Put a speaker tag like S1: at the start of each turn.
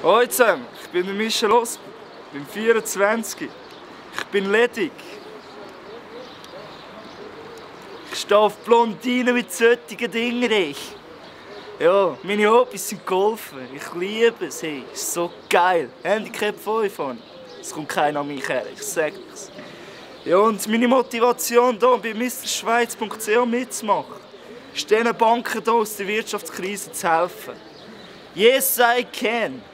S1: Hallo zusammen, ich bin der Michel Osp, bin 24. Ich bin ledig. Ich stehe auf Blondinen mit solchen Dingen. Ja, meine Hobbys sind Golfen. Ich liebe es. Hey, ist so geil. Handicap 5 an. Es kommt keiner an mich her, ich sage es. Ja, und meine Motivation hier bei mrschweiz.ch mitzumachen, ist diesen Banken hier aus der Wirtschaftskrise zu helfen. Yes, I can.